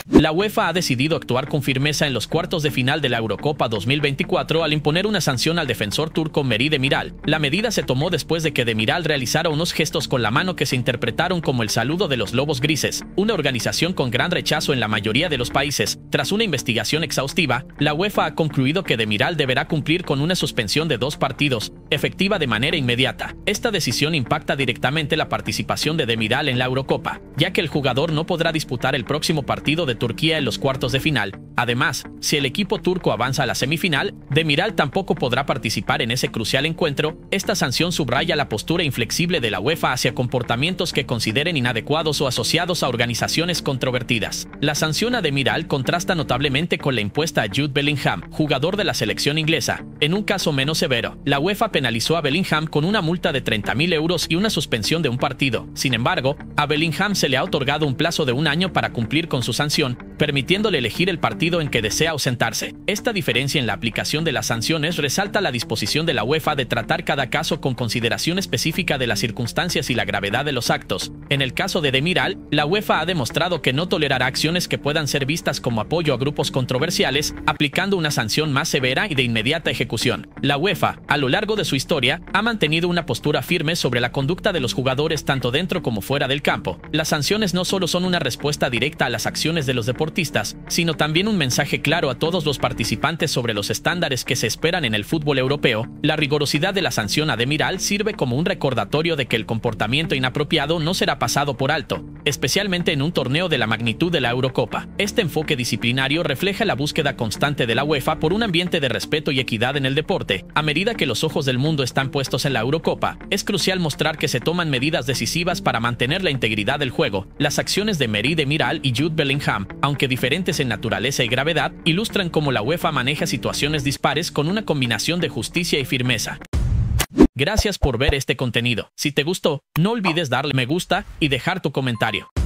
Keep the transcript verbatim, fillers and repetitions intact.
La UEFA ha decidido actuar con firmeza en los cuartos de final de la Eurocopa dos mil veinticuatro al imponer una sanción al defensor turco Merih Demiral. La medida se tomó después de que Demiral realizara unos gestos con la mano que se interpretaron como el saludo de los Lobos Grises, una organización con gran rechazo en la mayoría de los países. Tras una investigación exhaustiva, la UEFA ha concluido que Demiral deberá cumplir con una suspensión de dos partidos, efectiva de manera inmediata. Esta decisión impacta directamente la participación de Demiral en la Eurocopa, ya que el jugador no podrá disputar el próximo partido de Turquía en los cuartos de final. Además, si el equipo turco avanza a la semifinal, Demiral tampoco podrá participar en ese crucial encuentro. Esta sanción subraya la postura inflexible de la UEFA hacia comportamientos que consideren inadecuados o asociados a organizaciones controvertidas. La sanción a Demiral contrasta notablemente con la impuesta a Jude Bellingham, jugador de la selección inglesa. En un caso menos severo, la UEFA penalizó a Bellingham con una multa de treinta mil euros y una suspensión de un partido. Sin embargo, a Bellingham se le ha otorgado un plazo de un año para cumplir con su sanción, permitiéndole elegir el partido en que desea ausentarse. Esta diferencia en la aplicación de las sanciones resalta la disposición de la UEFA de tratar cada caso con consideración específica de las circunstancias y la gravedad de los actos. En el caso de Demiral, la UEFA ha demostrado que no tolerará acciones que puedan ser vistas como apoyo a grupos controversiales, aplicando una sanción más severa y de inmediata ejecución. La UEFA, a lo largo de su historia, ha mantenido una postura firme sobre la conducta de los jugadores tanto dentro como fuera del campo. Las sanciones no solo son una respuesta directa a las acciones de los deportistas, sino también un mensaje claro a todos los participantes sobre los estándares que se esperan en el fútbol europeo. La rigorosidad de la sanción a Demiral sirve como un recordatorio de que el comportamiento inapropiado no será pasado por alto, especialmente en un torneo de la magnitud de la Eurocopa. Este enfoque disciplinario refleja la búsqueda constante de la UEFA por un ambiente de respeto y equidad en el deporte. A medida que los ojos del mundo están puestos en la Eurocopa, es crucial mostrar que se toman medidas decisivas para mantener la integridad del juego. Las acciones de Merih Demiral y Jude Bellingham, aunque diferentes en naturaleza y gravedad, ilustran cómo la UEFA maneja situaciones dispares con una combinación de justicia y firmeza. Gracias por ver este contenido. Si te gustó, no olvides darle me gusta y dejar tu comentario.